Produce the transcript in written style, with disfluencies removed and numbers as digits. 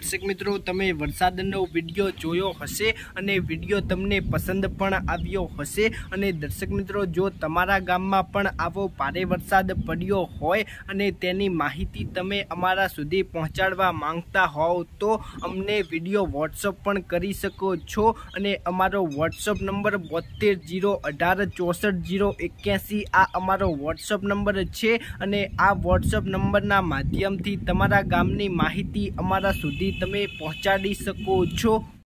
દર્શક મિત્રો તમે વરસાદનો વિડીયો જોયો હશે અને વિડીયો તમને પસંદ પણ આવ્યો હશે અને દર્શક મિત્રો જો તમારા ગામમાં પણ આવો ભારે વરસાદ પડ્યો હોય અને તેની માહિતી તમે અમારા સુધી પહોંચાડવા માંગતા હોવ તો અમને વિડીયો વોટ્સઅપ પણ કરી શકો છો અને અમારો વોટ્સઅપ નંબર 7201846081 આ અમારો વોટ્સઅપ નંબર છે અને આ વોટ્સઅપ નંબરના માધ્યમથી તમારા ગામની માહિતી અમારા સુધી તમે પહોંચાડી શકો છો।